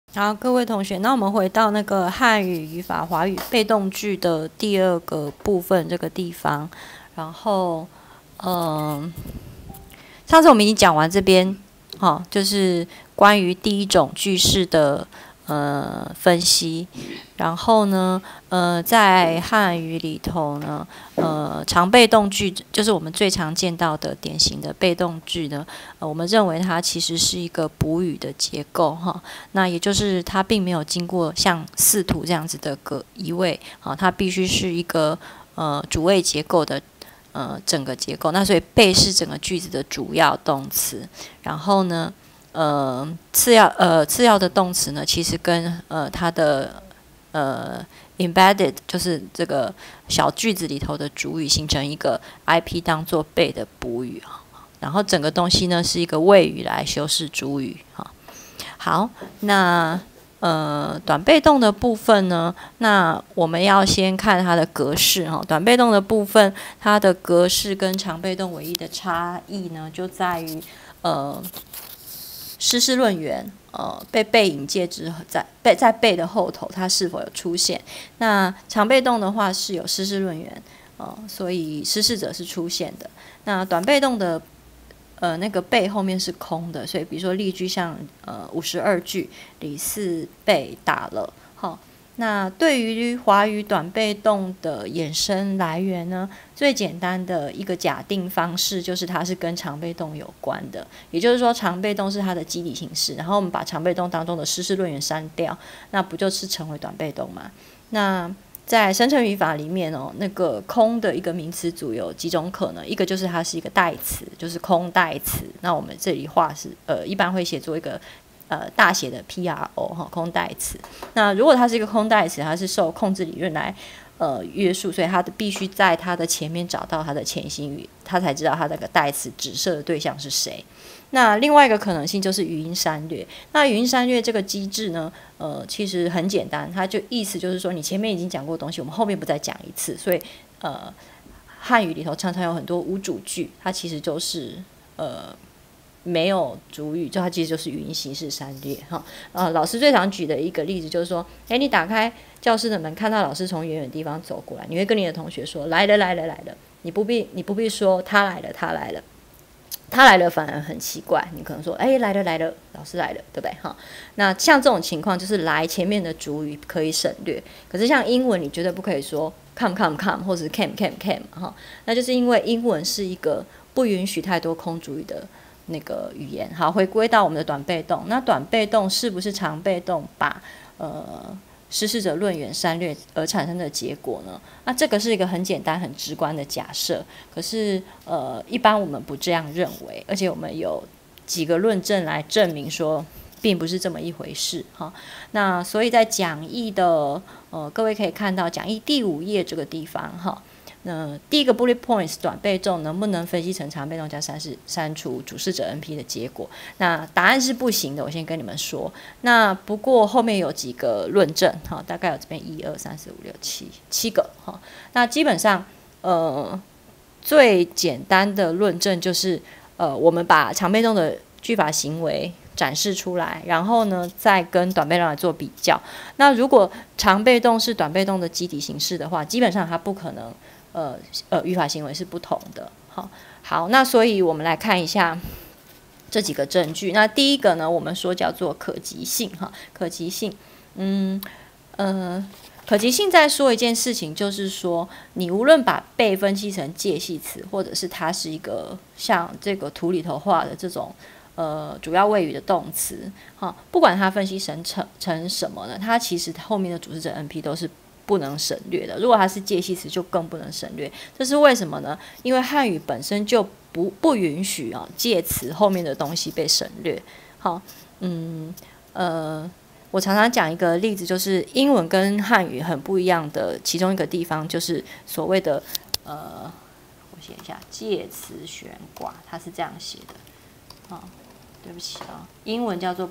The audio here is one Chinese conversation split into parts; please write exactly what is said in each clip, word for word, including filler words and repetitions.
好，各位同学，那我们回到那个汉语语法华语被动句的第二个部分这个地方，然后，嗯、呃，上次我们已经讲完这边，好、哦，就是关于第一种句式的呃分析，然后呢，呃，在汉语里头呢，呃，常被动句就是我们最常见到的典型的被动句呢，呃，我们认为它其实是一个补语的结构哈，那也就是它并没有经过像视图这样子的个移位，好，它必须是一个呃主谓结构的。呃，整个结构，那所以被是整个句子的主要动词，然后呢，呃，次要呃次要的动词呢，其实跟呃它的呃 embedded 就是这个小句子里头的主语形成一个 I P 当做被的补语啊，然后整个东西呢是一个谓语来修饰主语哈。好，那。呃，短被动的部分呢，那我们要先看它的格式哈。短被动的部分，它的格式跟长被动唯一的差异呢，就在于呃，施事论元呃被被引介之后，在被在被的后头，它是否有出现？那长被动的话是有施事论元，呃，所以施事者是出现的。那短被动的。呃，那个被后面是空的，所以比如说例句像呃五十二句，李四被打了。好，那对于华语短被动的衍生来源呢，最简单的一个假定方式就是它是跟长被动有关的，也就是说长被动是它的基底形式，然后我们把长被动当中的施事论元删掉，那不就是成为短被动吗？那在生成语法里面哦，那个空的一个名词组有几种可能，一个就是它是一个代词，就是空代词。那我们这里画是呃，一般会写作一个呃大写的 P R O 哈，空代词。那如果它是一个空代词，它是受控制理论来呃约束，所以它的必须在它的前面找到它的前行语，它才知道它这个代词指涉的对象是谁。那另外一个可能性就是语音删略。那语音删略这个机制呢，呃，其实很简单，它就意思就是说，你前面已经讲过的东西，我们后面不再讲一次。所以，呃，汉语里头常常有很多无主句，它其实就是呃没有主语，就它其实就是语音形式删略哈。呃，老师最常举的一个例子就是说，哎，你打开教室的门，看到老师从远远地方走过来，你会跟你的同学说：“来了，来了，来了。”你不必，你不必说他来了，他来了。他来了反而很奇怪，你可能说，哎，来了来了，老师来了，对不对？哈，那像这种情况就是来前面的主语可以省略，可是像英文你绝对不可以说 come come come 或者是 came came came 哈，那就是因为英文是一个不允许太多空主语的那个语言。好，回归到我们的短被动，那短被动是不是长被动把呃施事者论元删略而产生的结果呢？那这个是一个很简单、很直观的假设。可是，呃，一般我们不这样认为，而且我们有几个论证来证明说，并不是这么一回事哈。那所以在讲义的呃，各位可以看到讲义第五页这个地方哈。那第一个 bullet points 短被动能不能分析成长被动加删是删除主事者 N P 的结果？那答案是不行的，我先跟你们说。那不过后面有几个论证哈，大概有这边一二三四五六七七个哈。那基本上呃最简单的论证就是呃我们把长被动的句法行为展示出来，然后呢再跟短被动来做比较。那如果长被动是短被动的基底形式的话，基本上它不可能。呃呃，语法行为是不同的。好，好，那所以我们来看一下这几个证据。那第一个呢，我们说叫做可及性哈，可及性，嗯呃，可及性在说一件事情，就是说你无论把被分析成介系词，或者是它是一个像这个图里头画的这种呃主要谓语的动词，哈，不管它分析成成成什么呢，它其实后面的主事者 N P 都是。不能省略的，如果它是介系词，就更不能省略。这是为什么呢？因为汉语本身就不不允许啊介词后面的东西被省略。好，嗯呃，我常常讲一个例子，就是英文跟汉语很不一样的其中一个地方，就是所谓的呃，我写一下介词悬挂，它是这样写的。哦，对不起啊，英文叫做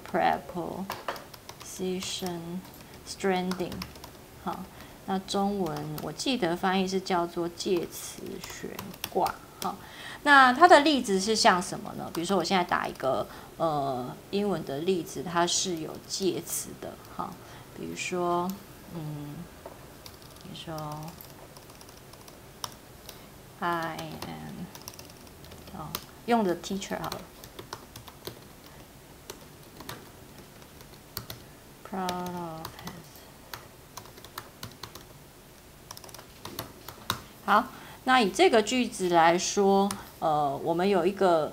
preposition stranding。好。那中文我记得翻译是叫做介词悬挂， 好，那它的例子是像什么呢？比如说我现在打一个呃英文的例子，它是有介词的，哈，比如说，嗯，比如说 I am， 哦，用的 teacher 好了 ，proud of his。好，那以这个句子来说，呃，我们有一个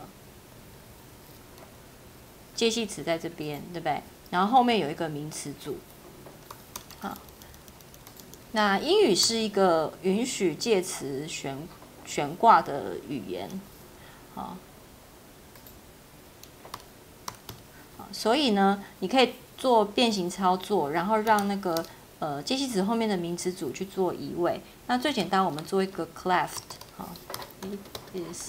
介系词在这边，对不对？然后后面有一个名词组。好，那英语是一个允许介词悬悬挂的语言，好，所以呢，你可以做变形操作，然后让那个呃介系词后面的名词组去做移位。那最简单，我们做一个 cleft， 好 ，it is。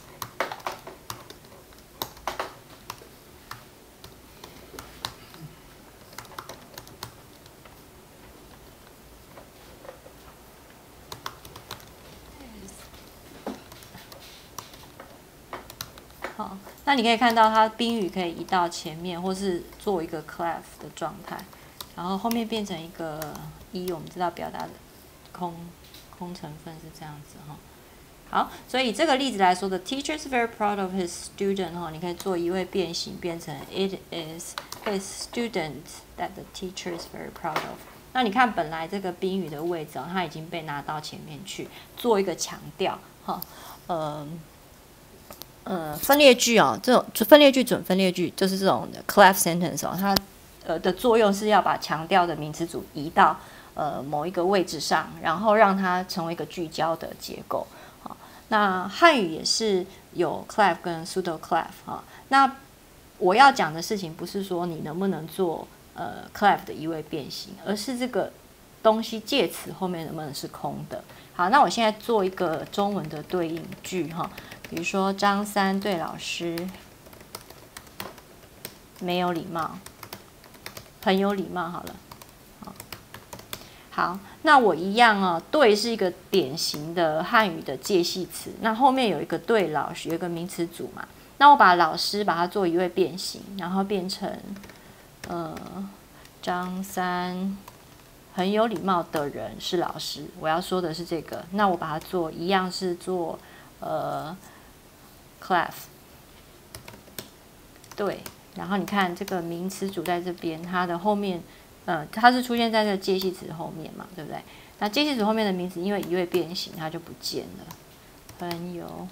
好，那你可以看到它宾语可以移到前面，或是做一个 clef 的状态，然后后面变成一个一，我们知道表达的空空成分是这样子哈。好，所以这个例子来说的 ，teacher is very proud of his student 哈，你可以做移位变形，变成 it is his student that the teacher is very proud of。那你看，本来这个宾语的位置，它已经被拿到前面去，做一个强调哈，呃。呃，分裂句哦，这种分裂句、准分裂句就是这种的 clef sentence 哦，它呃的作用是要把强调的名词组移到呃某一个位置上，然后让它成为一个聚焦的结构。好，那汉语也是有 clef 跟 pseudo clef 哈。那我要讲的事情不是说你能不能做呃 clef 的移位变形，而是这个东西介词后面能不能是空的。好，那我现在做一个中文的对应句哈。比如说，张三对老师没有礼貌，很有礼貌。好了，好，好，那我一样哦。对是一个典型的汉语的介系词，那后面有一个对老师，有一个名词组嘛。那我把老师把它做一位变形，然后变成呃，张三很有礼貌的人是老师。我要说的是这个，那我把它做一样是做呃。clef， 对，然后你看这个名词组在这边，它的后面，呃，它是出现在这个介系词后面嘛，对不对？那介系词后面的名词因为移位变形，它就不见了。很有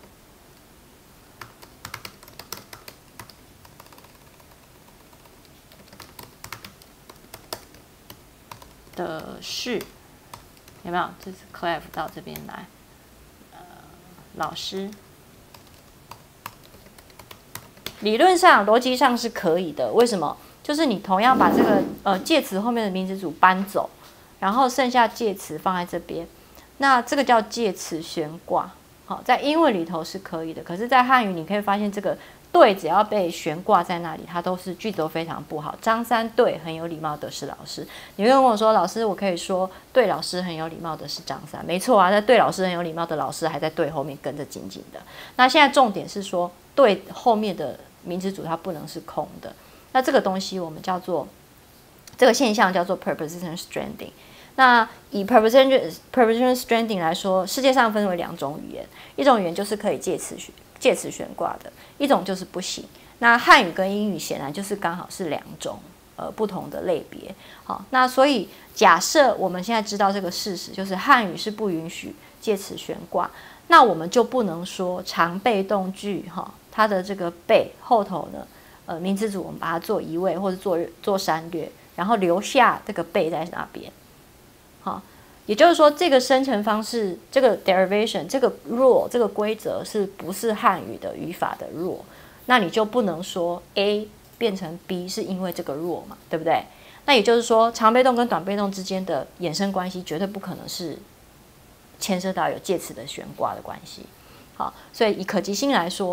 的是，有没有？这是 clef 到这边来，呃，老师。理论上、逻辑上是可以的。为什么？就是你同样把这个呃介词后面的名词组搬走，然后剩下介词放在这边，那这个叫介词悬挂。好，在英文里头是可以的，可是，在汉语你可以发现这个对只要被悬挂在那里，它都是句子都非常不好。张三对很有礼貌的是老师，你会跟我说，老师，我可以说对老师很有礼貌的是张三，没错啊，在对老师很有礼貌的老师还在对后面跟着紧紧的。那现在重点是说，对后面的名词组它不能是空的，那这个东西我们叫做这个现象叫做 preposition stranding。那以 preposition preposition stranding 来说，世界上分为两种语言，一种语言就是可以介词介词悬挂的，一种就是不行。那汉语跟英语显然就是刚好是两种呃不同的类别。好，那所以假设我们现在知道这个事实，就是汉语是不允许介词悬挂，那我们就不能说常被动句哈。它的这个被后头呢，呃，名词组我们把它做移位或者做做删略，然后留下这个被在那边。好，也就是说，这个生成方式，这个 derivation， 这个 rule， 这个规则是不是汉语的语法的 rule？ 那你就不能说 A 变成 B 是因为这个 rule 嘛，对不对？那也就是说，长被动跟短被动之间的衍生关系绝对不可能是牵涉到有介词的悬挂的关系。好，所以以可及性来说。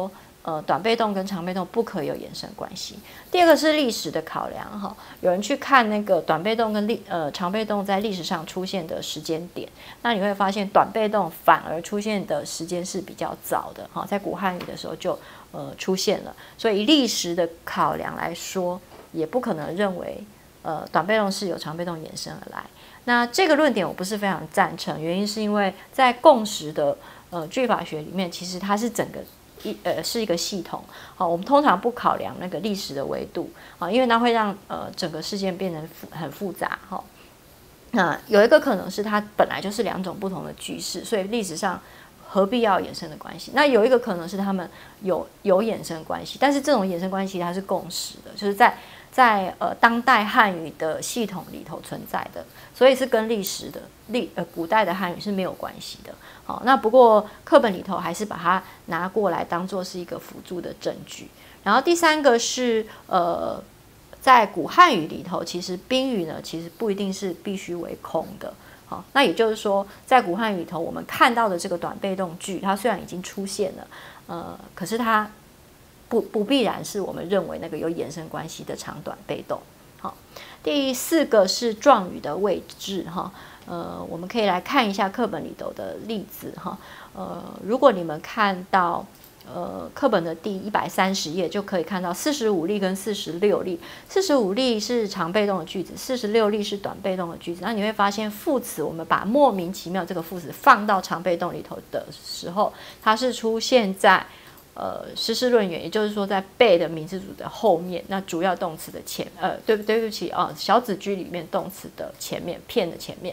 呃，短被动跟长被动不可以有衍生关系。第二个是历史的考量哈，有人去看那个短被动跟历呃长被动在历史上出现的时间点，那你会发现短被动反而出现的时间是比较早的哈，在古汉语的时候就呃出现了，所以历史的考量来说，也不可能认为呃短被动是由长被动衍生而来。那这个论点我不是非常赞成，原因是因为在共识的呃句法学里面，其实它是整个一呃是一个系统，好，我们通常不考量那个历史的维度啊，因为它会让呃整个事件变得很复杂哈。那有一个可能是它本来就是两种不同的句式，所以历史上何必要衍生的关系？那有一个可能是他们有有衍生关系，但是这种衍生关系它是共识的，就是在在呃当代汉语的系统里头存在的，所以是跟历史的历呃古代的汉语是没有关系的。好，那不过课本里头还是把它拿过来当做是一个辅助的证据。然后第三个是呃，在古汉语里头，其实宾语呢其实不一定是必须为空的。好，那也就是说，在古汉语里头，我们看到的这个短被动句，它虽然已经出现了，呃，可是它不不必然是我们认为那个有衍生关系的长短被动。好，第四个是状语的位置哈。呃，我们可以来看一下课本里头的例子哈。呃，如果你们看到呃课本的第一百三十页，就可以看到四十五例跟四十六例。四十五例是长被动的句子，四十六例是短被动的句子。那你会发现副词，我们把莫名其妙这个副词放到长被动里头的时候，它是出现在呃实施论元，也就是说在被的名词组的后面，那主要动词的前呃对不对不起啊、哦，小子句里面动词的前面，片的前面。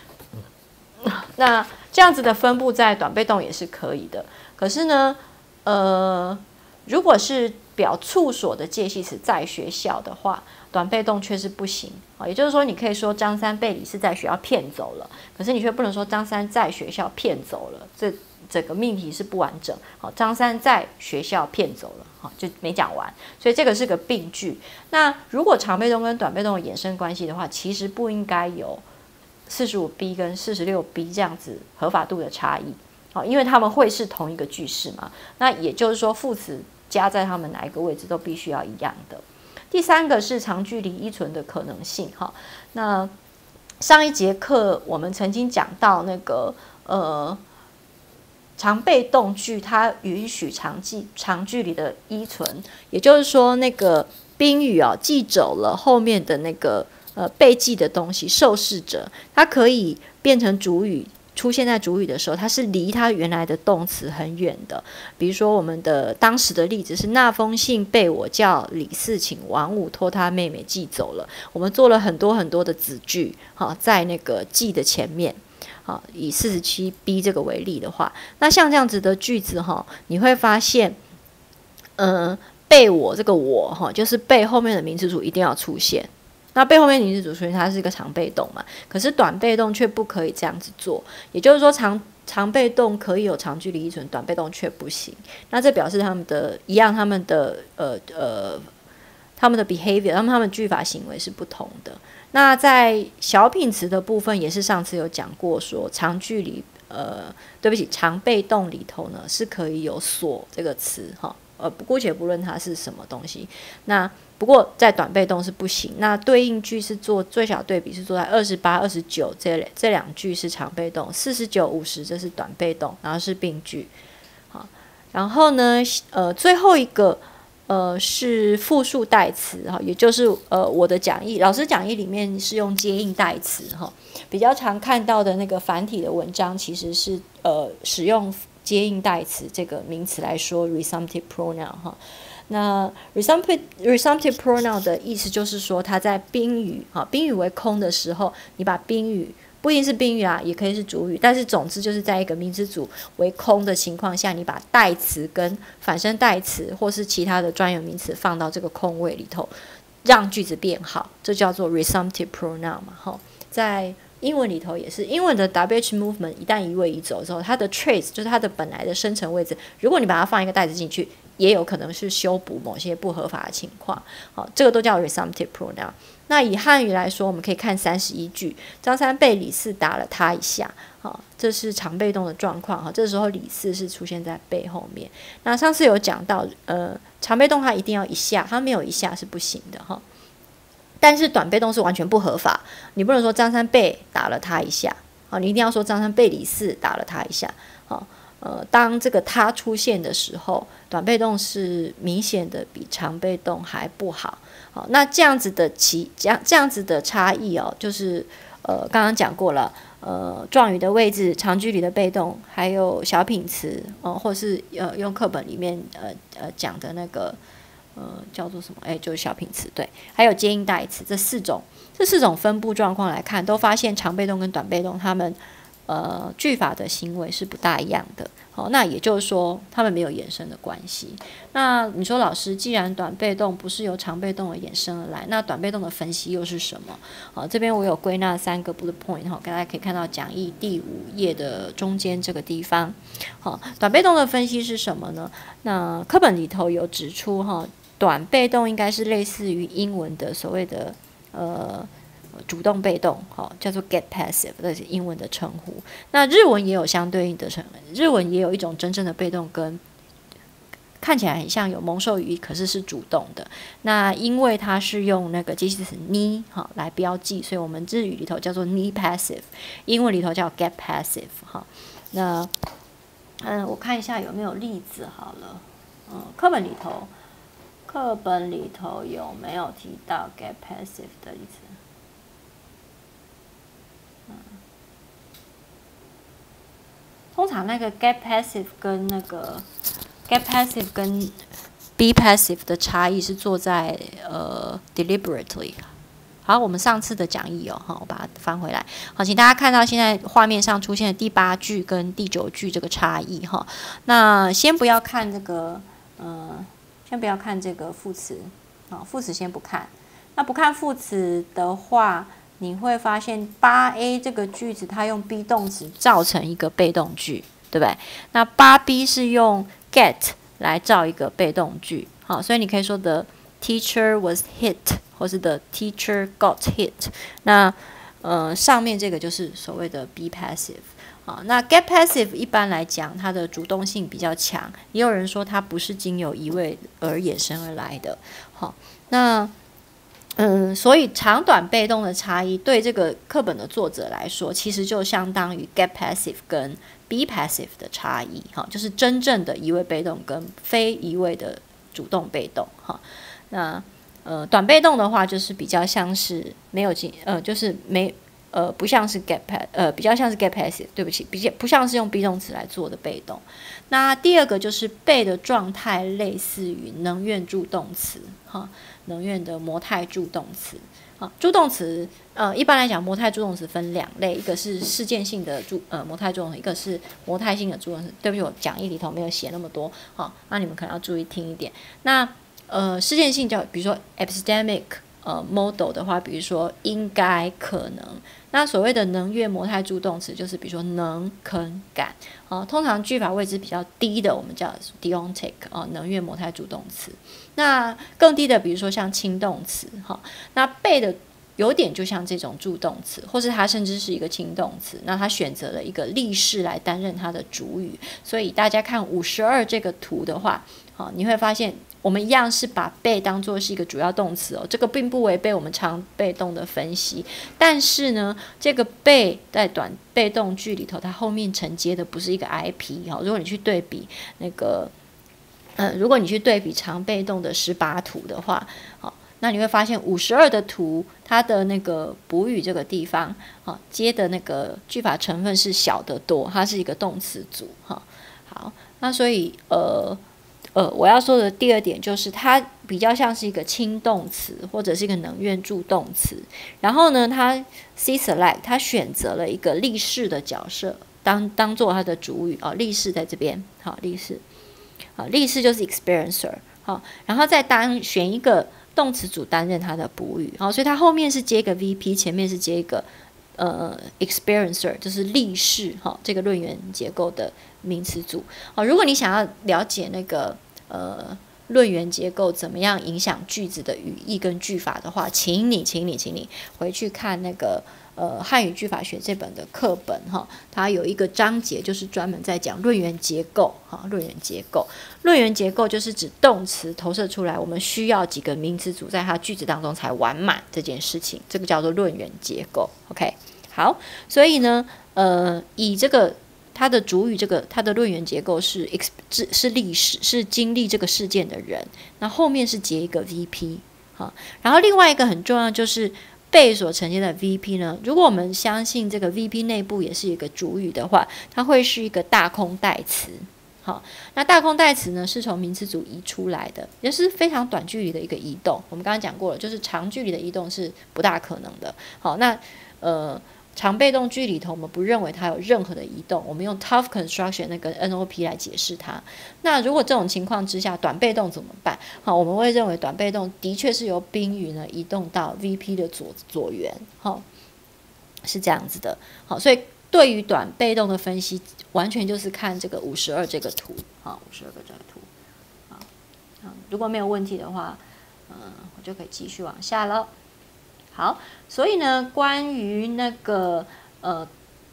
那这样子的分布在短被动也是可以的，可是呢，呃，如果是表处所的介系词在学校的话，短被动却是不行啊。也就是说，你可以说张三被李四在学校骗走了，可是你却不能说张三在学校骗走了，这整个命题是不完整。好，张三在学校骗走了，好，就没讲完，所以这个是个并句。那如果长被动跟短被动的衍生关系的话，其实不应该有四十五 B 跟四十六 B 这样子合法度的差异，好，因为他们会是同一个句式嘛。那也就是说，副词加在他们哪一个位置都必须要一样的。第三个是长距离依存的可能性，哈。那上一节课我们曾经讲到那个呃长被动句，它允许长距长距离的依存，也就是说那个宾语啊记走了后面的那个。呃，被记的东西，受试者，它可以变成主语，出现在主语的时候，它是离它原来的动词很远的。比如说，我们的当时的例子是那封信被我叫李四请王五托他妹妹寄走了。我们做了很多很多的子句，哈，在那个记的前面，好，以四十七 B 这个为例的话，那像这样子的句子，哈，你会发现，嗯、呃，被我这个我，哈，就是被后面的名词组一定要出现。那被后面名词组出现，它是一个长被动嘛，可是短被动却不可以这样子做，也就是说长长被动可以有长距离依存，短被动却不行。那这表示他们的一样，他们的呃呃他们的 behavior， 他们他们句法行为是不同的。那在小品词的部分，也是上次有讲过说，长距离呃对不起长被动里头呢是可以有所这个词哈，呃姑且不论它是什么东西，那。不过在短被动是不行，那对应句是做最小对比是做在二十八、二十九这这两句是长被动，四十九、五十这是短被动，然后是并句。好，然后呢，呃，最后一个呃是复数代词哈，也就是呃我的讲义，老师讲义里面是用接应代词哈，比较常看到的那个繁体的文章其实是呃使用接应代词这个名词来说 resumptive pronoun 哈。那 resumptive resumptive pronoun 的意思就是说，它在宾语啊，宾语为空的时候，你把宾语不一定是宾语啊，也可以是主语，但是总之就是在一个名词组为空的情况下，你把代词跟反身代词或是其他的专有名词放到这个空位里头，让句子变好，这叫做 resumptive pronoun 嘛，哈，在英文里头也是，英文的 W H movement 一旦移位移走之后，它的 trace 就是它的本来的生成位置，如果你把它放一个代词进去， 也有可能是修补某些不合法的情况。好，这个都叫 resumptive pronoun。那以汉语来说，我们可以看三十一句，张三被李四打了他一下，好，这是常被动的状况。好，这时候李四是出现在被后面。那上次有讲到，呃，常被动它一定要一下，它没有一下是不行的哈。但是短被动是完全不合法，你不能说张三被打了他一下，好，你一定要说张三被李四打了他一下，好。呃，当这个他出现的时候，短被动是明显的比长被动还不好。好，那这样子的其这样这样子的差异哦，就是呃刚刚讲过了，呃状语的位置、长句里的被动，还有小品词哦、呃，或是呃用课本里面呃呃讲的那个呃叫做什么？哎，就是小品词对，还有接应代词这四种，这四种分布状况来看，都发现长被动跟短被动它们。呃，句法的行为是不大一样的，好，那也就是说，他们没有衍生的关系。那你说，老师，既然短被动不是由长被动而衍生而来，那短被动的分析又是什么？好，这边我有归纳三个 bullet point， 哈，大家可以看到讲义第五页的中间这个地方。好，短被动的分析是什么呢？那课本里头有指出，哈，短被动应该是类似于英文的所谓的呃。主动被动，好，叫做 get passive， 这是英文的称呼。那日文也有相对应的称，日文也有一种真正的被动跟看起来很像有蒙受语义，可是是主动的。那因为它是用那个介系词 ni 好来标记，所以我们日语里头叫做 ni passive， 英文里头叫 get passive 哈。那嗯，我看一下有没有例子好了。嗯，课本里头，课本里头有没有提到 get passive 的例子？通常那个 get passive 跟那个 get passive 跟 be passive 的差异是做在呃 deliberately。好，我们上次的讲义哦，哈，我把它翻回来。好，请大家看到现在画面上出现的第八句跟第九句这个差异哈。那先不要看这个，呃，先不要看这个副词，好，副词先不看。那不看副词的话。你会发现八 A 这个句子，它用 be 动词造成一个被动句，对不对？那八 B 是用 get 来造一个被动句，好，所以你可以说 the teacher was hit， 或是 the teacher got hit。那呃上面这个就是所谓的 be passive， 好，那 get passive 一般来讲它的主动性比较强，也有人说它不是经由一位而衍生而来的，好，那。嗯，所以长短被动的差异对这个课本的作者来说，其实就相当于 get passive 跟 be passive 的差异，哈，就是真正的一位被动跟非一位的主动被动，哈。那呃，短被动的话，就是比较像是没有经，呃，就是没呃，不像是 get pass， 呃，比较像是 get passive， 对不起，比较不像是用 be 动词来做的被动。那第二个就是被的状态类似于能愿助动词，哈。能愿的模态助动词，啊，助动词，呃，一般来讲，模态助动词分两类，一个是事件性的助，呃，模态助动词，一个是模态性的助动词。对不起，我讲义里头没有写那么多，好，那你们可能要注意听一点。那呃，事件性叫，比如说 epistemic， 呃 model 的话，比如说应该、可能。那所谓的能愿模态助动词，就是比如说能、肯、敢，啊，通常句法位置比较低的，我们叫 deontic， 啊，能愿模态助动词。那更低的，比如说像轻动词，哈，那被的有点就像这种助动词，或是它甚至是一个轻动词，那它选择了一个力士来担任它的主语，所以大家看五十二这个图的话，好，你会发现我们一样是把被当作是一个主要动词哦，这个并不违背我们常被动的分析，但是呢，这个被在短被动句里头，它后面承接的不是一个 I P， 哈，如果你去对比那个。嗯，如果你去对比常被动的十八图的话，好，那你会发现五十二的图，它的那个补语这个地方，好，接的那个句法成分是小得多，它是一个动词组，哈，好，那所以呃呃，我要说的第二点就是，它比较像是一个轻动词或者是一个能愿助动词，然后呢，它 C select 它选择了一个力士的角色当当做它的主语哦，力士在这边，好，力士。好，力士就是 experiencer， 好，然后再当选一个动词组担任它的补语，好，所以它后面是接一个 V P， 前面是接一个呃 experiencer， 就是力士，好，这个论元结构的名词组，好，如果你想要了解那个呃论元结构怎么样影响句子的语义跟句法的话，请你，请你，请你回去看那个呃汉语句法学这本的课本哈，它有一个章节就是专门在讲论元结构哈，论元结构，论元结构就是指动词投射出来，我们需要几个名词组在它句子当中才完满这件事情，这个叫做论元结构。OK， 好，所以呢，呃，以这个。它的主语这个它的论元结构是是历史是经历这个事件的人，那后面是接一个 V P 好，然后另外一个很重要就是被所呈现的 V P 呢，如果我们相信这个 V P 内部也是一个主语的话，它会是一个大空代词。好，那大空代词呢是从名词组移出来的，也是非常短距离的一个移动。我们刚刚讲过了，就是长距离的移动是不大可能的。好，那呃。常被动句里头，我们不认为它有任何的移动，我们用 tough construction 那个 N O P 来解释它。那如果这种情况之下，短被动怎么办？好，我们会认为短被动的确是由宾语呢移动到 V P 的左左缘，好，是这样子的。好，所以对于短被动的分析，完全就是看这个五十二这个图，好，五十二个这个图，好，如果没有问题的话，嗯，我就可以继续往下了。好，所以呢，关于那个呃，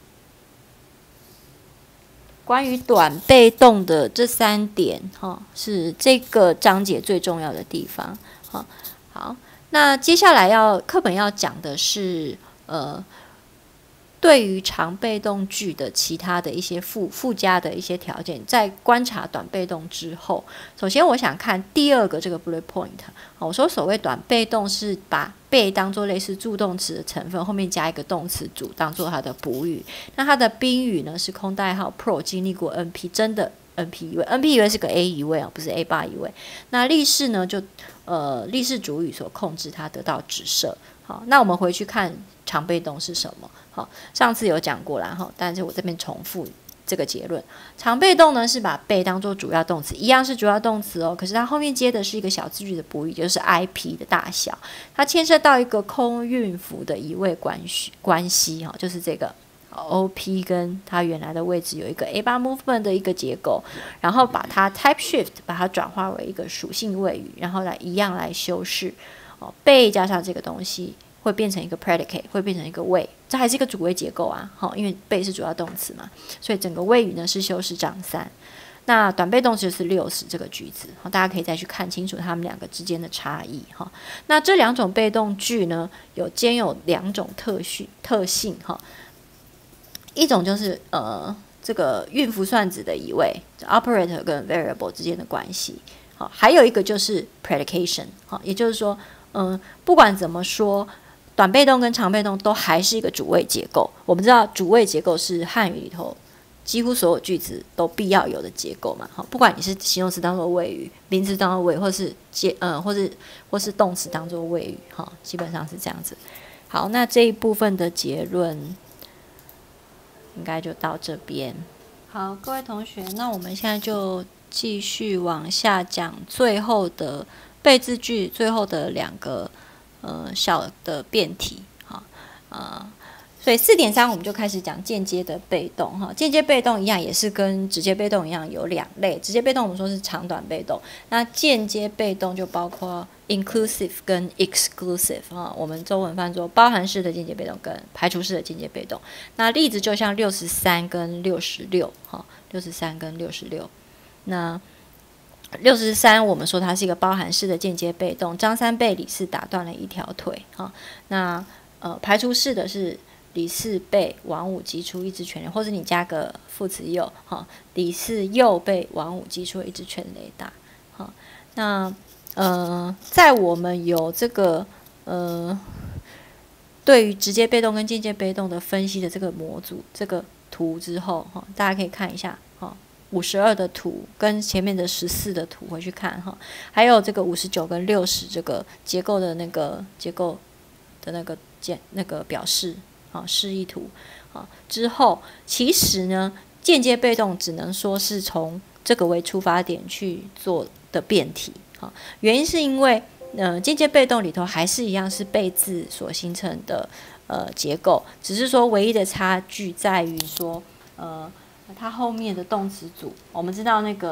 关于短被动的这三点，哈，是这个章节最重要的地方。哈，好，那接下来要课本要讲的是呃。对于长被动句的其他的一些附附加的一些条件，在观察短被动之后，首先我想看第二个这个 bullet point。我说所谓短被动是把被当作类似助动词的成分，后面加一个动词组当做它的补语。那它的宾语呢是空代号 pro 经历过 N P， 真的 N P 一位 ，N P 一位是个 A 一位啊，不是 A 八一位。那例式呢就呃例式主语所控制它得到指涉。好，那我们回去看常被动是什么？好，上次有讲过啦，哈，但是我这边重复这个结论。常被动呢是把被当作主要动词，一样是主要动词哦，可是它后面接的是一个小字句的补语，就是 I P 的大小，它牵涉到一个空韵符的移位关系关系哈，就是这个 O P 跟它原来的位置有一个 A 八 movement 的一个结构，然后把它 type shift 把它转化为一个属性谓语，然后来一样来修饰哦，被加上这个东西。会变成一个 predicate， 会变成一个谓，这还是一个主谓结构啊，好，因为被是主要动词嘛，所以整个谓语呢是修饰长三。那短被动就是六十这个句子，好，大家可以再去看清楚它们两个之间的差异哈。那这两种被动句呢，有兼有两种特性特性哈，一种就是呃这个韵符算子的移位 ，operator 跟 variable 之间的关系，好，还有一个就是 predication， 好，也就是说，嗯、呃，不管怎么说。短被动跟长被动都还是一个主谓结构。我们知道主谓结构是汉语里头几乎所有句子都必要有的结构嘛。不管你是形容词当作谓语，名词当作谓，或是接呃，或是或是动词当作谓语，哈，基本上是这样子。好，那这一部分的结论应该就到这边。好，各位同学，那我们现在就继续往下讲最后的被字句，最后的两个。呃，小的变体，哈，呃，所以四点三我们就开始讲间接的被动，哈，间接被动一样也是跟直接被动一样有两类，直接被动我们说是长短被动，那间接被动就包括 inclusive 跟 exclusive， 哈，我们中文翻作包含式的间接被动跟排除式的间接被动，那例子就像六十三跟六十六，哈，六十三跟六十六，那。六十三，我们说它是一个包含式的间接被动。张三被李四打断了一条腿，哈。那呃，排除式的是李四被王五击出一支全垒，或者你加个副词又，哈。李四又被王五击出了一支全垒打，哈。那呃，在我们有这个呃，对于直接被动跟间接被动的分析的这个模组这个图之后，哈，大家可以看一下，哈。五十二的图跟前面的十四的图回去看哈，还有这个五十九跟六十这个结构的那个结构的那个简那个表示啊示意图啊之后，其实呢间接被动只能说是从这个为出发点去做的变体啊，原因是因为呃间接被动里头还是一样是被字所形成的呃结构，只是说唯一的差距在于说呃。它后面的动词组，我们知道那个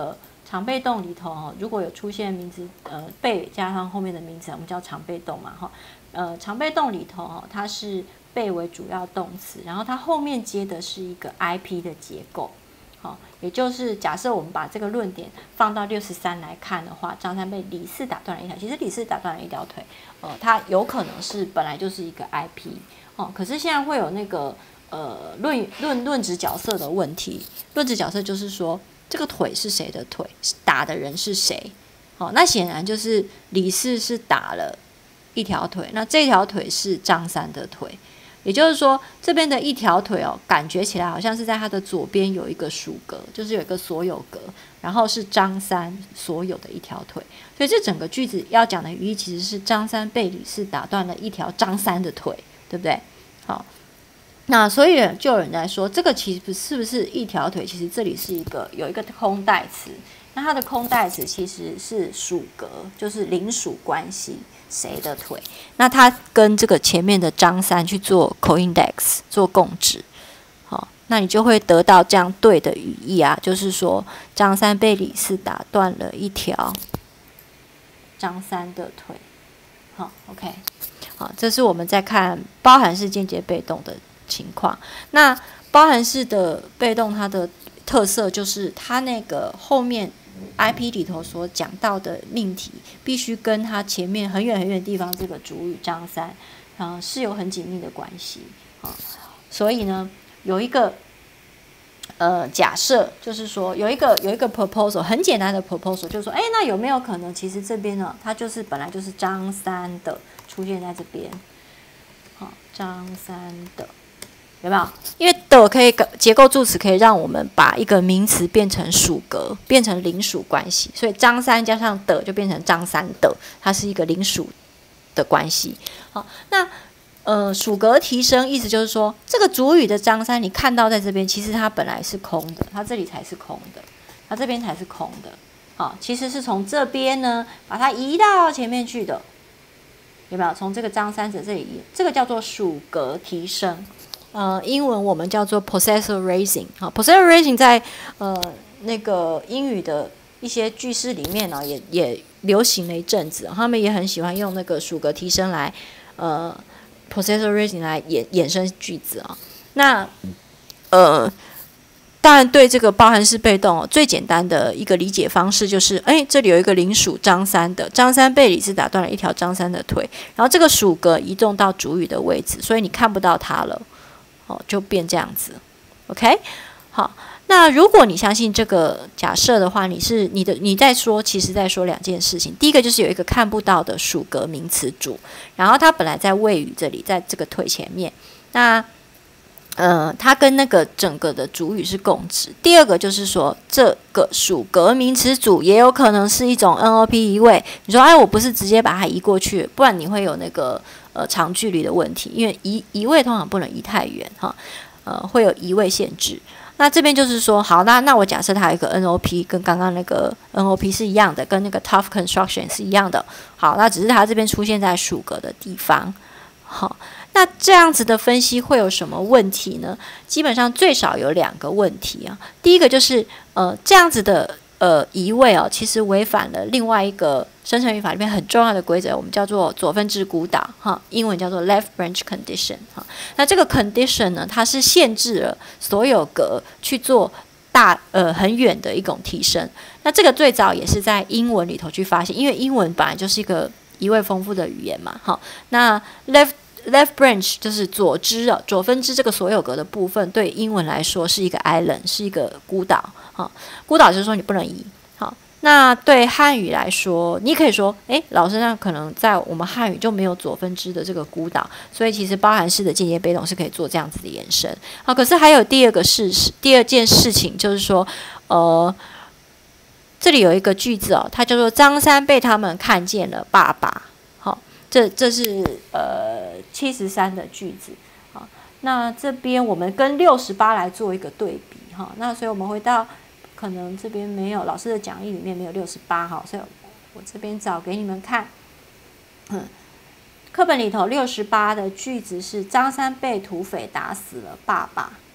常被动里头哦，如果有出现名词呃被加上后面的名词，我们叫常被动嘛哈。呃，常被动里头哦，它是被为主要动词，然后它后面接的是一个 I P 的结构。好，也就是假设我们把这个论点放到六十三来看的话，张三被李四打断了一条，其实李四打断了一条腿，呃，它有可能是本来就是一个 I P 哦，可是现在会有那个呃论论论指角色的问题，论指角色就是说这个腿是谁的腿，打的人是谁？好，那显然就是李四是打了一条腿，那这条腿是张三的腿。也就是说，这边的一条腿哦，感觉起来好像是在它的左边有一个属格，就是有一个所有格，然后是张三所有的一条腿。所以这整个句子要讲的语义其实是张三被李四打断了一条张三的腿，对不对？好，那所以就有人在说，这个其实是不是一条腿？其实这里是一个有一个空代词，那它的空代词其实是属格，就是邻属关系。谁的腿？那他跟这个前面的张三去做 co-index 做共治，好，那你就会得到这样对的语义啊，就是说张三被李四打断了一条张三的腿。好 ，OK， 好，这是我们在看包含式间接被动的情况。那包含式的被动，它的特色就是它那个后面。I P 里头所讲到的命题，必须跟它前面很远很远的地方这个主语张三，啊、呃，是有很紧密的关系啊。所以呢，有一个呃假设，就是说有一个有一个 proposal， 很简单的 proposal， 就是说，哎，那有没有可能，其实这边呢，它就是本来就是张三的出现在这边，好，张三的。有没有？因为的可以结构助词可以让我们把一个名词变成属格，变成邻属关系，所以张三加上的就变成张三的，它是一个邻属的关系。好，那呃属格提升意思就是说，这个主语的张三你看到在这边，其实它本来是空的，它这里才是空的，它这边才是空的。好，其实是从这边呢把它移到前面去的，有没有？从这个张三者这里移，这个叫做属格提升。呃，英文我们叫做 possessor raising， 好 ，possessor raising 在呃那个英语的一些句式里面呢、哦，也也流行了一阵子，他们也很喜欢用那个属格提升来呃 possessor raising 来衍衍生句子啊、哦。那呃，当然对这个包含式被动、哦，最简单的一个理解方式就是，哎，这里有一个邻属张三的，张三被李四打断了一条张三的腿，然后这个属格移动到主语的位置，所以你看不到它了。哦，就变这样子 ，OK， 好。那如果你相信这个假设的话，你是你的你在说，其实在说两件事情。第一个就是有一个看不到的属格名词组，然后它本来在谓语这里，在这个腿前面，那呃，它跟那个整个的主语是共治。第二个就是说，这个属格名词组也有可能是一种 N O P 移位。你说，哎，我不是直接把它移过去，不然你会有那个。呃，长距离的问题，因为移移位通常不能移太远哈，呃，会有移位限制。那这边就是说，好，那那我假设它有一个 N O P， 跟刚刚那个 N O P 是一样的，跟那个 tough construction 是一样的。好，那只是它这边出现在属格的地方。好，那这样子的分析会有什么问题呢？基本上最少有两个问题啊。第一个就是呃，这样子的。呃，移位哦，其实违反了另外一个生成语法里面很重要的规则，我们叫做左分支孤岛哈，英文叫做 left branch condition 哈。那这个 condition 呢，它是限制了所有格去做大呃很远的一种提升。那这个最早也是在英文里头去发现，因为英文本来就是一个移位丰富的语言嘛，哈。那 left left branch 就是左支啊，左分支这个所有格的部分，对英文来说是一个 island， 是一个孤岛。好，孤岛就是说你不能移。好，那对汉语来说，你可以说，诶，老师，那可能在我们汉语就没有左分支的这个孤岛，所以其实包含式的间接被动是可以做这样子的延伸。好，可是还有第二个事实，第二件事情就是说，呃，这里有一个句子哦，它叫做张三被他们看见了爸爸。好，这这是呃七十三的句子。好，那这边我们跟六十八来做一个对比哈，那所以我们回到。可能这边没有老师的讲义里面没有六十八哈，所以我这边找给你们看。嗯，课本里头六十八的句子是张三被土匪打死了爸爸，好，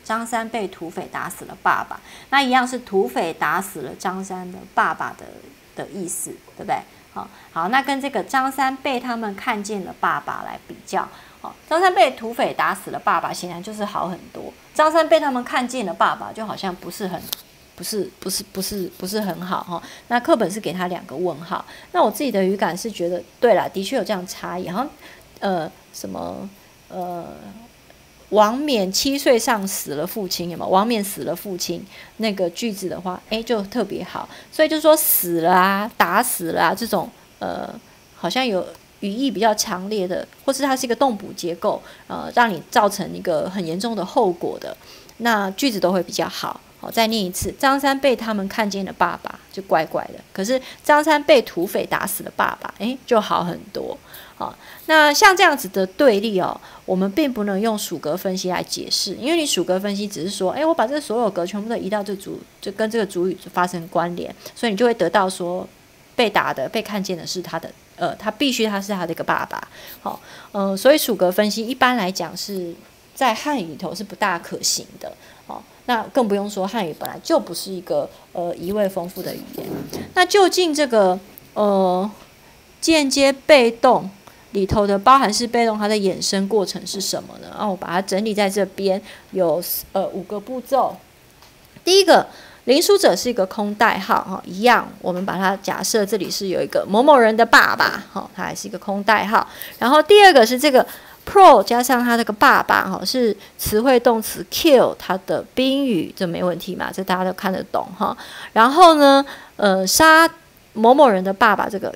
张三被土匪打死了爸爸，那一样是土匪打死了张三的爸爸的的意思，对不对？好，好，那跟这个张三被他们看见了爸爸来比较，好，张三被土匪打死了爸爸，显然就是好很多。张三被他们看见了爸爸，就好像不是很。不是不是不是不是很好哈，那课本是给他两个问号。那我自己的语感是觉得，对啦，的确有这样差异。好像呃什么呃王冕七岁上死了父亲，有没有？王冕死了父亲那个句子的话，哎就特别好。所以就说死了啊，打死了啊这种呃好像有语义比较强烈的，或是它是一个动补结构，呃让你造成一个很严重的后果的，那句子都会比较好。好，再念一次，张三被他们看见了爸爸，就怪怪的。可是张三被土匪打死了爸爸，诶，就好很多。好，那像这样子的对立哦，我们并不能用属格分析来解释，因为你属格分析只是说，诶，我把这所有格全部都移到这主，就跟这个主语发生关联，所以你就会得到说，被打的、被看见的是他的，呃，他必须他是他的一个爸爸。好，嗯、呃，所以属格分析一般来讲是在汉语里头是不大可行的。好。那更不用说汉语本来就不是一个呃疑味丰富的语言。那究竟这个呃间接被动里头的包含式被动它的衍生过程是什么呢？啊，我把它整理在这边，有呃五个步骤。第一个，林书者是一个空代号哈，一样，我们把它假设这里是有一个某某人的爸爸哈，它还是一个空代号。然后第二个是这个。pro 加上他这个爸爸哈，是词汇动词 kill 它的宾语，这没问题嘛？这大家都看得懂哈。然后呢，呃，杀某某人的爸爸，这个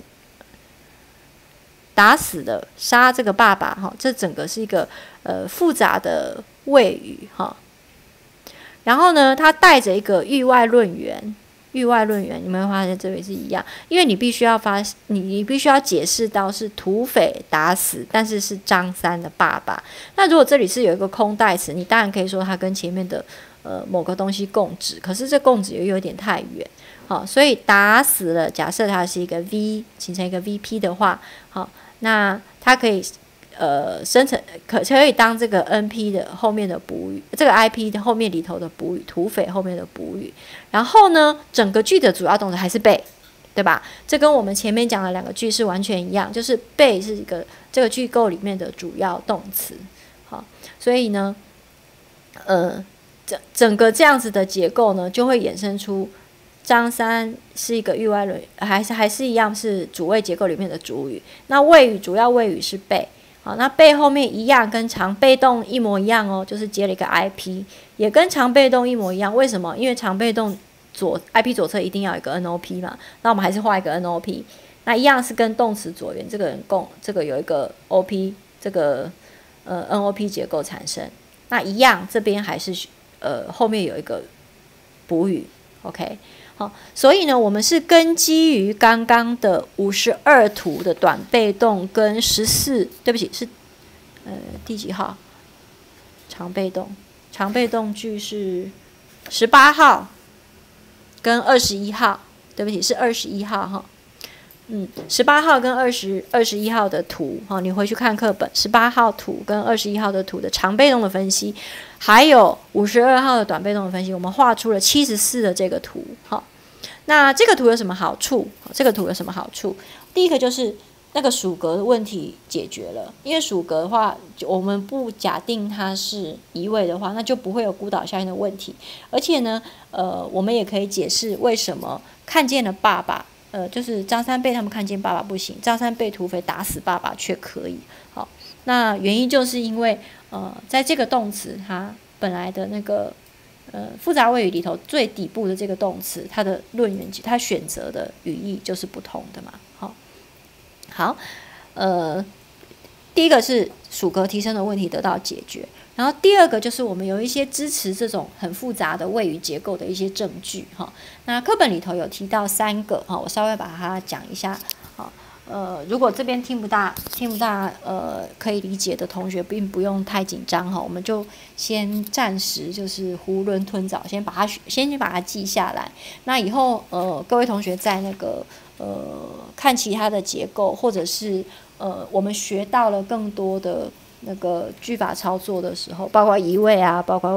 打死的杀这个爸爸哈，这整个是一个呃复杂的谓语哈。然后呢，它带着一个域外论源。域外论源，你们会发现这里是一样，因为你必须要发，你你必须要解释到是土匪打死，但是是张三的爸爸。那如果这里是有一个空代词，你当然可以说它跟前面的呃某个东西共指，可是这共指又有点太远，好，所以打死了，假设它是一个 V 形成一个 V P 的话，好，那它可以。呃，生成可可以当这个 N P 的后面的补语，这个 I P 的后面里头的补语，土匪后面的补语。然后呢，整个句的主要动词还是被，对吧？这跟我们前面讲的两个句是完全一样，就是被是一个这个句构里面的主要动词。好，所以呢，呃，整整个这样子的结构呢，就会衍生出张三是一个域外论，还是还是一样是主谓结构里面的主语。那谓语主要谓语是被。好，那被后面一样，跟常被动一模一样哦，就是接了一个 I P， 也跟常被动一模一样。为什么？因为常被动左 I P 左侧一定要有一个 N O P 嘛，那我们还是画一个 N O P， 那一样是跟动词左元这个人共，这个有一个 O P， 这个呃 N O P 结构产生。那一样这边还是呃后面有一个补语 ，OK。好，所以呢，我们是根基于刚刚的五十二图的短被动跟十四，对不起，是呃第几号？长被动，长被动句是十八号跟二十一号，对不起，是二十一号哈。嗯，十八号跟二十二十一号的图哈，你回去看课本，十八号图跟二十一号的图的长被动的分析。还有五十二号的短被动的分析，我们画出了七十四的这个图。好，那这个图有什么好处？这个图有什么好处？第一个就是那个属格的问题解决了，因为属格的话，我们不假定它是移位的话，那就不会有孤岛效应的问题。而且呢，呃，我们也可以解释为什么看见了爸爸，呃，就是张三被他们看见爸爸不行，张三被土匪打死爸爸却可以。好，那原因就是因为。呃，在这个动词它本来的那个呃复杂谓语里头最底部的这个动词，它的论源它选择的语义就是不同的嘛。好，好，呃，第一个是属格提升的问题得到解决，然后第二个就是我们有一些支持这种很复杂的谓语结构的一些证据哈。那课本里头有提到三个哈，我稍微把它讲一下。好。呃，如果这边听不大、听不大，呃，可以理解的同学，并不用太紧张哈，我们就先暂时就是囫囵吞枣，先把它先去把它记下来。那以后，呃，各位同学在那个呃看其他的结构，或者是呃我们学到了更多的那个句法操作的时候，包括移位啊，包括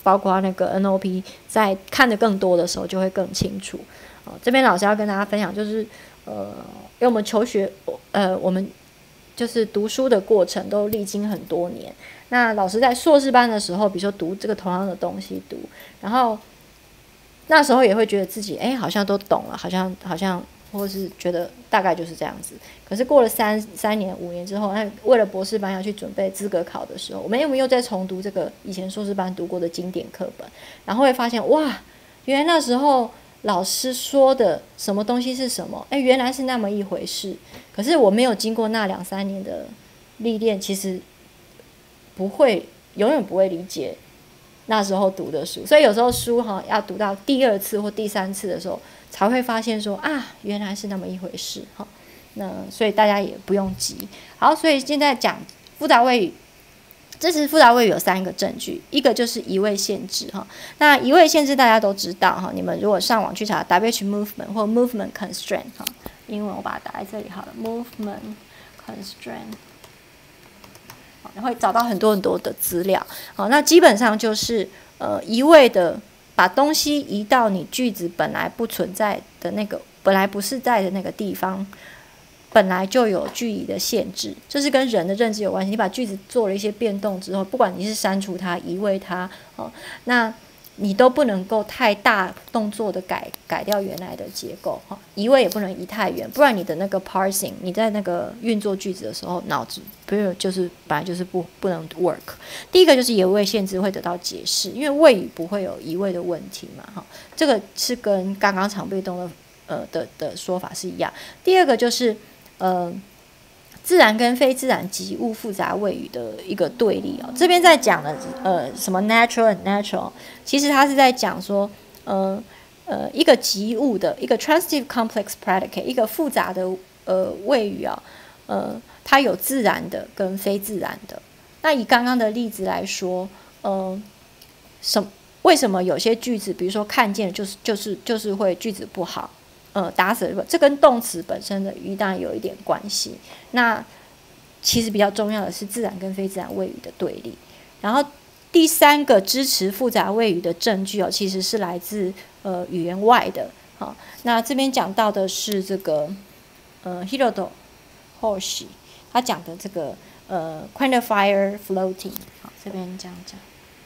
包括那个 N O P， 在看得更多的时候就会更清楚。哦，这边老师要跟大家分享，就是呃，因为我们求学，呃，我们就是读书的过程都历经很多年。那老师在硕士班的时候，比如说读这个同样的东西读，然后那时候也会觉得自己哎好像都懂了，好像好像，或是觉得大概就是这样子。可是过了三三年五年之后，那为了博士班要去准备资格考的时候，我们有没有再重读这个以前硕士班读过的经典课本，然后会发现哇，原来那时候老师说的什么东西是什么，哎，原来是那么一回事。可是我没有经过那两三年的历练，其实不会，永远不会理解那时候读的书。所以有时候书哈要读到第二次或第三次的时候，才会发现说啊，原来是那么一回事哈。那所以大家也不用急。好，所以现在讲复杂谓语。支持复杂谓语有三个证据，一个就是移位限制哈。那移位限制大家都知道哈，你们如果上网去查 W H movement 或 movement constraint 哈，英文我把它打在这里好了 ，movement constraint， 好，会找到很多很多的资料。好，那基本上就是呃移位的，把东西移到你句子本来不存在的那个，本来不是在的那个地方。本来就有句意的限制，这是跟人的认知有关系。你把句子做了一些变动之后，不管你是删除它、移位它，哦，那你都不能够太大动作的改改掉原来的结构，哈、哦，移位也不能移太远，不然你的那个 parsing， 你在那个运作句子的时候，脑子不是就是本来就是不不能 work。第一个就是移位限制会得到解释，因为谓语不会有移位的问题嘛，哈、哦，这个是跟刚刚常被动的呃的的说法是一样。第二个就是。呃，自然跟非自然及物复杂谓语的一个对立哦。这边在讲的呃什么 natural and natural， 其实它是在讲说，呃呃一个及物的一个 transitive complex predicate， 一个复杂的呃谓语啊，呃它有自然的跟非自然的。那以刚刚的例子来说，呃，什为什么有些句子，比如说看见就是就是就是会句子不好？呃，打死了，这跟动词本身的语义当然有一点关系。那其实比较重要的是自然跟非自然谓语的对立。然后第三个支持复杂谓语的证据哦，其实是来自呃语言外的。好、哦，那这边讲到的是这个呃 Hiroto Hoshi 他讲的这个呃 quantifier floating。好，这边这样讲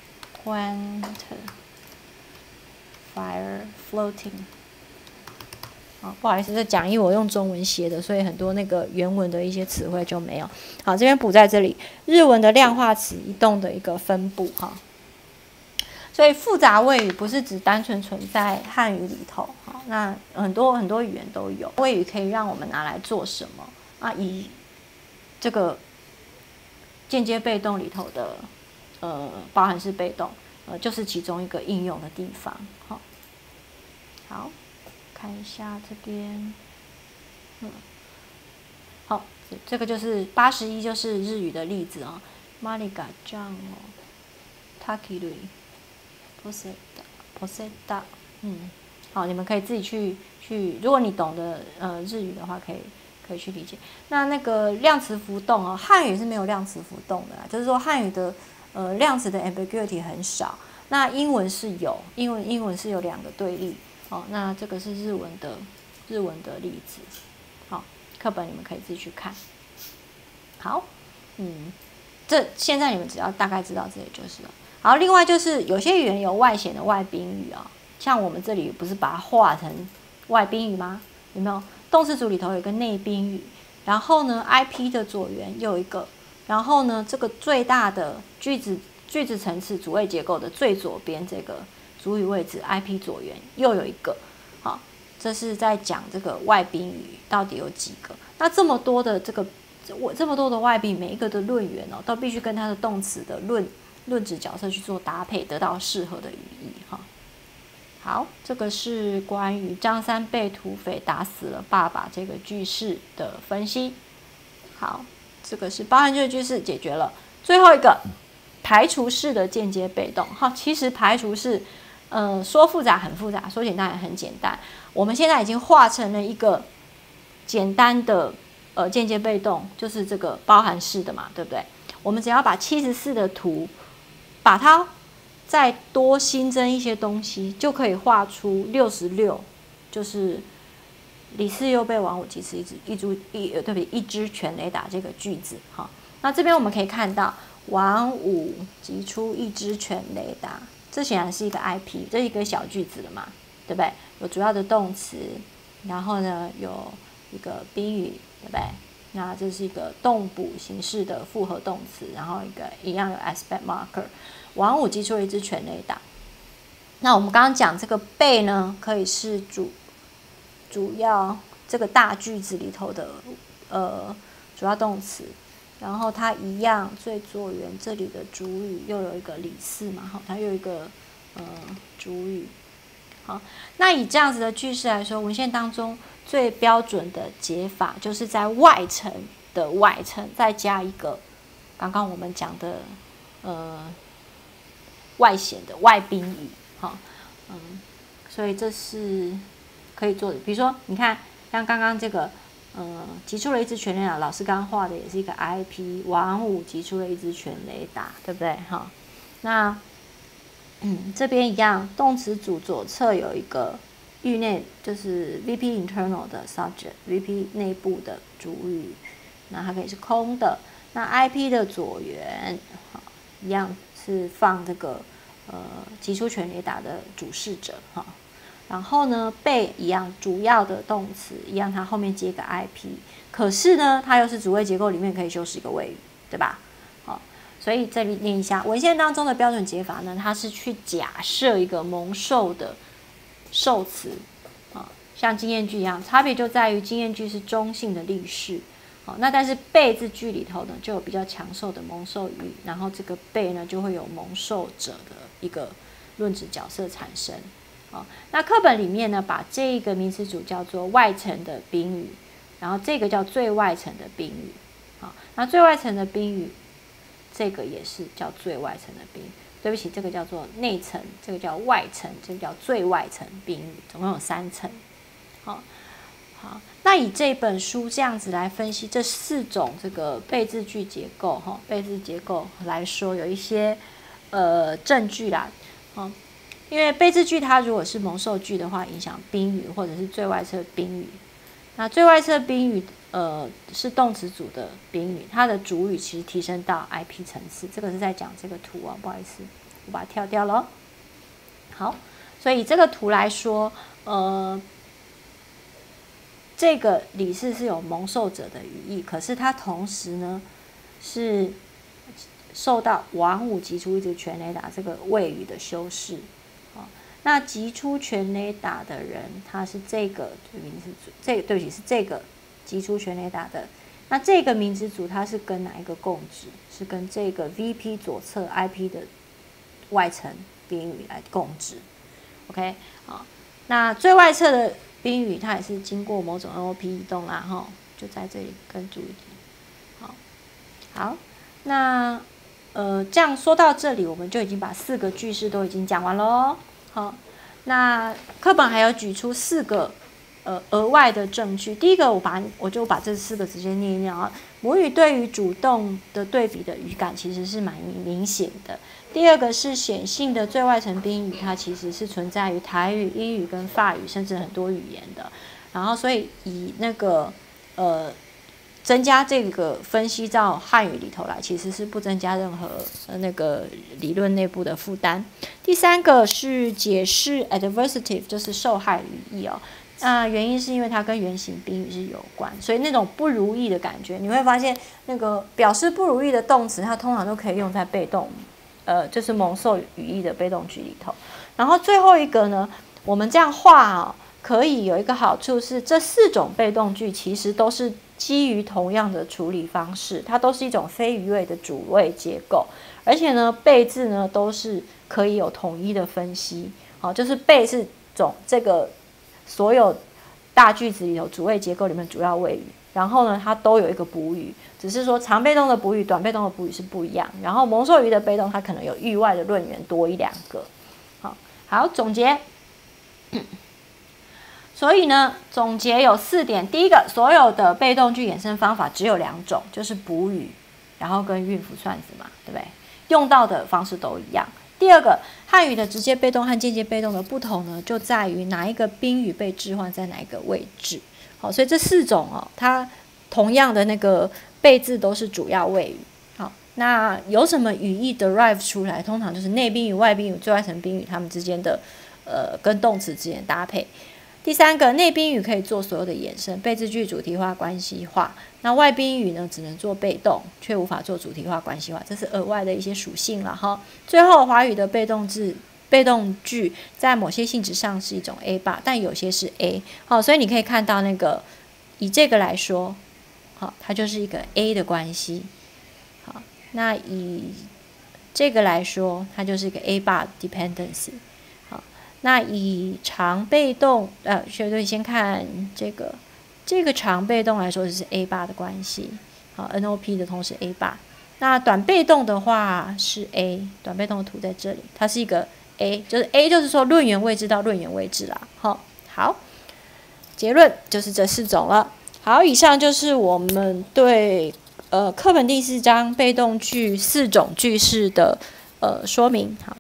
quantifier floating。好，不好意思，这讲义我用中文写的，所以很多那个原文的一些词汇就没有。好，这边补在这里，日文的量化词移动的一个分布哈。所以复杂谓语不是只单纯存在汉语里头，好，那很多很多语言都有。谓语可以让我们拿来做什么啊？以这个间接被动里头的呃包含式被动，呃，就是其中一个应用的地方。好，好。看一下这边，嗯，好，这个就是八十一，就是日语的例子啊、哦。マリガちゃんを滝類ポセタポセタ，嗯，好，你们可以自己去去，如果你懂得呃日语的话，可以可以去理解。那那个量词浮动哦，汉语是没有量词浮动的啦，就是说汉语的呃量词的 ambiguity 很少。那英文是有，英文英文是有两个对立。哦，那这个是日文的日文的例子，好，课本你们可以自己去看。好，嗯，这现在你们只要大概知道这里就是了。好，另外就是有些语言有外显的外宾语啊、哦，像我们这里不是把它画成外宾语吗？有没有？动词组里头有一个内宾语，然后呢 ，I P 的左元又有一个，然后呢，这个最大的句子句子层次主谓结构的最左边这个。主语位置 I P 左元又有一个，好，这是在讲这个外宾语到底有几个？那这么多的这个，我这么多的外宾，每一个的论元哦，都必须跟它的动词的论论指角色去做搭配，得到适合的语义哈。好，这个是关于张三被土匪打死了爸爸这个句式的分析。好，这个是包含句的句式解决了。最后一个排除式的间接被动，好，其实排除式。呃，说复杂很复杂，说简单也很简单。我们现在已经画成了一个简单的呃间接被动，就是这个包含式的嘛，对不对？我们只要把七十四的图，把它再多新增一些东西，就可以画出六十六，就是李四又被王五击出一支一株一对不起一支全垒打这个句子哈。那这边我们可以看到王五击出一支全垒打，这显然是一个 I P， 这是一个小句子了嘛，对不对？有主要的动词，然后呢有一个宾语，对不对？那这是一个动补形式的复合动词，然后一个一样有 aspect marker。王五击出了一支全垒打。那我们刚刚讲这个被呢，可以是主主要这个大句子里头的呃主要动词，然后它一样最左缘这里的主语又有一个李四嘛，好，它又有一个呃主语。好，那以这样子的句式来说，文献当中最标准的解法就是在外层的外层再加一个刚刚我们讲的呃外显的外宾语，好，嗯，所以这是可以做的。比如说，你看像刚刚这个，呃，击出了一支全垒打，老师刚刚画的也是一个 I P， 王五击出了一支全垒打，对不对？哈，那嗯，这边一样，动词组左侧有一个域内，就是 V P internal 的 subject，V P 内部的主语，那它可以是空的。那 I P 的左缘，好，一样是放这个呃击出全垒打的主事者哈。然后呢，被一样主要的动词一样，它后面接个 I P， 可是呢，它又是主谓结构里面可以修饰一个谓语，对吧？好。所以这里念一下，文献当中的标准解法呢，它是去假设一个蒙受的受词啊，像经验句一样，差别就在于经验句是中性的例式，好，那但是被字句里头呢，就有比较强受的蒙受语，然后这个被呢就会有蒙受者的一个论指角色产生，好，那课本里面呢，把这个名词组叫做外层的宾语，然后这个叫最外层的宾语，好，那最外层的宾语。这个也是叫最外层的宾语，对不起，这个叫做内层，这个叫外层，这个叫最外层宾语，总共有三层。好，好，那以这本书这样子来分析这四种这个被字句结构，哈，被字结构来说，有一些呃证据啦，哦，因为被字句它如果是蒙受句的话，影响宾语或者是最外侧宾语，那最外侧宾语。呃，是动词组的宾语，它的主语其实提升到 I P 层次，这个是在讲这个图啊，不好意思，我把它跳掉了。好，所以这个图来说，呃，这个李四是有蒙受者的语义，可是它同时呢是受到王五击出一支全垒打这个谓语的修饰。好，那击出全垒打的人，他是这个名词组，这个对不起是这个。击出全垒打的，那这个名词组它是跟哪一个共治？是跟这个 V P 左侧 I P 的外层宾语来共治。OK， 好，那最外侧的宾语它也是经过某种 N O P 移动啦，哈，就在这里跟注意。好，好，那呃这样说到这里，我们就已经把四个句式都已经讲完喽。好，那课本还有举出四个。呃，额外的证据，第一个我把我就把这四个直接念一念啊。母语对于主动的对比的语感其实是蛮明显的。第二个是显性的最外层宾语，它其实是存在于台语、英语跟法语，甚至很多语言的。然后，所以以那个呃增加这个分析到汉语里头来，其实是不增加任何呃那个理论内部的负担。第三个是解释 adversative， 就是受害语义哦。那、呃、原因是因为它跟原形宾语是有关，所以那种不如意的感觉，你会发现那个表示不如意的动词，它通常都可以用在被动，呃，就是蒙受语义的被动句里头。然后最后一个呢，我们这样画啊、哦，可以有一个好处是，这四种被动句其实都是基于同样的处理方式，它都是一种非余位的主谓结构，而且呢，被字呢都是可以有统一的分析，好、哦，就是被是种这个。所有大句子里头主谓结构里面主要谓语，然后呢，它都有一个补语，只是说长被动的补语、短被动的补语是不一样。然后蒙受语的被动，它可能有域外的论元多一两个。好，好总结。所以呢，总结有四点：第一个，所有的被动句衍生方法只有两种，就是补语，然后跟韵符串子嘛，对不对？用到的方式都一样。 第二个，汉语的直接被动和间接被动的不同呢，就在于哪一个宾语被置换在哪一个位置。好，所以这四种哦，它同样的那个被字都是主要谓语。好，那有什么语义 derive 出来？通常就是内宾语、外宾语、最外层宾语它们之间的呃跟动词之间的搭配。第三个，内宾语可以做所有的衍生，被字句主题化、关系化。那外宾语呢，只能做被动，却无法做主题化、关系化，这是额外的一些属性了哈。最后，华语的被动字、被动句在某些性质上是一种 A 吧，但有些是 A。好，所以你可以看到那个以这个来说，好，它就是一个 A 的关系。好，那以这个来说，它就是一个 A bar dependency。那以长被动，呃，所以先看这个，这个长被动来说就是 A bar 的关系，好 ，N O P 的同时 A bar。那短被动的话是 A， 短被动的图在这里，它是一个 A， 就是 A 就是说论元位置到论元位置啦，好，好，结论就是这四种了。好，以上就是我们对呃课本第四章被动句四种句式的呃说明，好。